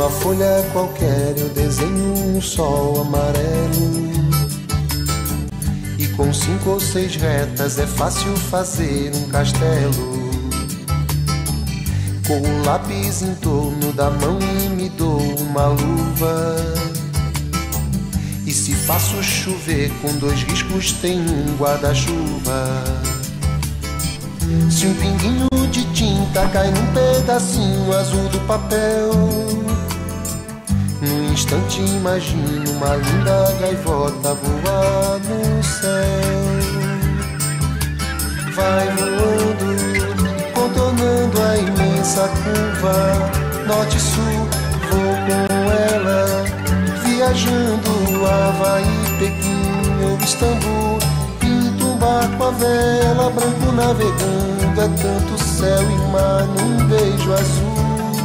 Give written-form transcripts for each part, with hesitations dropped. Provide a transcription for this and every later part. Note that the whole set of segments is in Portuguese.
Numa folha qualquer eu desenho um sol amarelo, e com 5 ou 6 retas é fácil fazer um castelo. Com o lápis em torno da mão e me dou uma luva, e se faço chover com 2 riscos tem um guarda-chuva. Se um pinguinho de tinta cai num pedacinho azul do papel, num instante imagino uma linda gaivota voar no céu. Vai voando, contornando a imensa curva, norte e sul, vou com ela, viajando Havaí, Pequim ou Istambul. Pinto um barco a vela, branco navegando, é tanto céu e mar num beijo azul.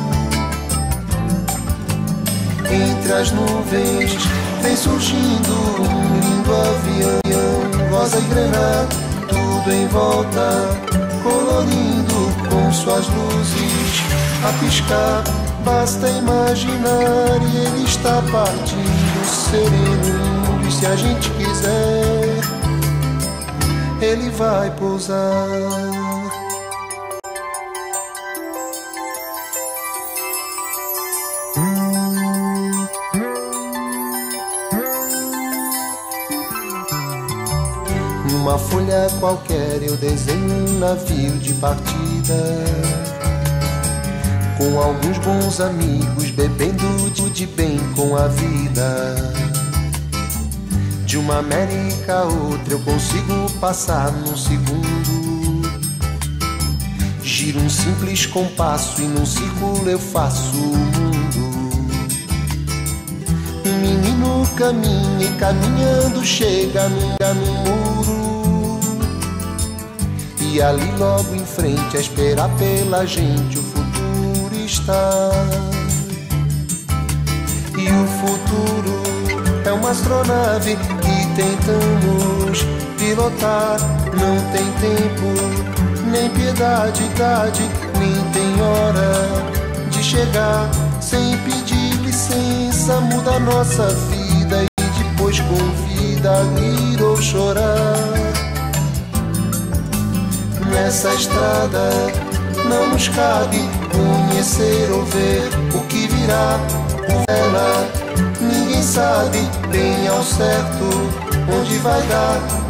Entre as nuvens vem surgindo um lindo avião, rosa e grená, tudo em volta, colorindo com suas luzes a piscar. Basta imaginar e ele está partindo, sereno, lindo, e se a gente quiser, ele vai pousar. Numa folha qualquer eu desenho um navio de partida, com alguns bons amigos bebendo de bem com a vida. De uma América a outra eu consigo passar num segundo. Giro um simples compasso e num círculo eu faço o mundo. Um menino caminha e caminhando chega num muro, e ali logo em frente a esperar pela gente o futuro está. E o futuro é uma astronave que tentamos pilotar. Não tem tempo, nem piedade, idade, nem tem hora de chegar. Sem pedir licença muda a nossa vida e depois convida a rir ou chorar. Nessa estrada não nos cabe conhecer ou ver o que virá por ela. Ninguém sabe bem ao certo onde vai dar.